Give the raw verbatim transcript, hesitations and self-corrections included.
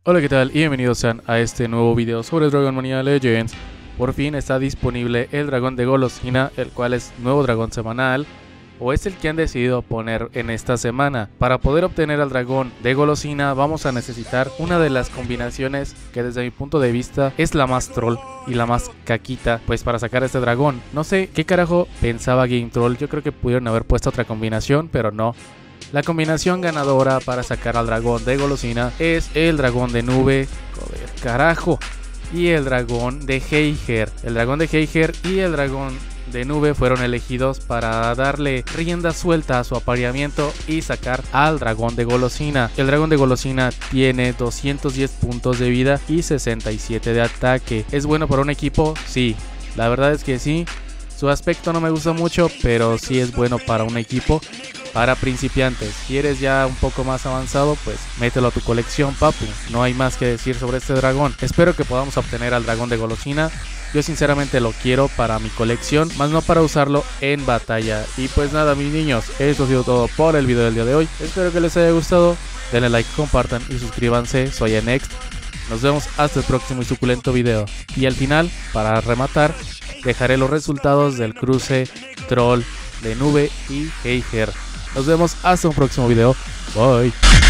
Hola, ¿qué tal? Y bienvenidos sean a este nuevo video sobre Dragon Manía Legends. Por fin está disponible el dragón de golosina, el cual es nuevo dragón semanal, o es el que han decidido poner en esta semana. Para poder obtener al dragón de golosina vamos a necesitar una de las combinaciones que desde mi punto de vista es la más troll y la más caquita, pues para sacar a este dragón. No sé qué carajo pensaba Game Troll, yo creo que pudieron haber puesto otra combinación, pero no. La combinación ganadora para sacar al dragón de golosina es el dragón de nube, joder, carajo, y el dragón de Heiger. El dragón de Heiger y el dragón de nube fueron elegidos para darle rienda suelta a su apareamiento y sacar al dragón de golosina. El dragón de golosina tiene doscientos diez puntos de vida y sesenta y siete de ataque. ¿Es bueno para un equipo? Sí, la verdad es que sí. Su aspecto no me gusta mucho, pero sí es bueno para un equipo. Para principiantes, si eres ya un poco más avanzado, pues mételo a tu colección, papu. No hay más que decir sobre este dragón. Espero que podamos obtener al dragón de golosina. Yo sinceramente lo quiero para mi colección, más no para usarlo en batalla. Y pues nada, mis niños, esto ha sido todo por el video del día de hoy. Espero que les haya gustado. Denle like, compartan y suscríbanse. Soy Enext. Nos vemos hasta el próximo y suculento video. Y al final, para rematar, dejaré los resultados del cruce troll de nube y Heiger. Nos vemos hasta un próximo video. Bye.